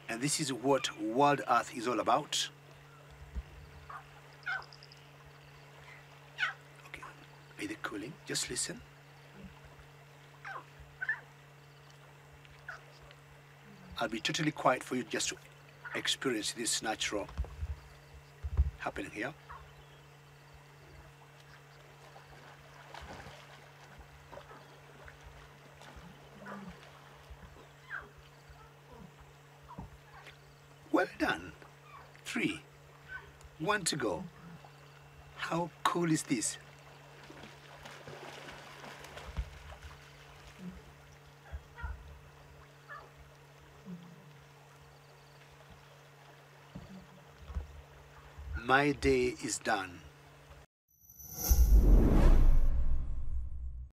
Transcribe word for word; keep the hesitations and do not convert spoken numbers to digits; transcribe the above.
And this is what WildEarth is all about. Okay, are they cooling? Just listen. I'll be totally quiet for you just to experience this natural happening here. Well done. Three. One to go. How cool is this? My day is done.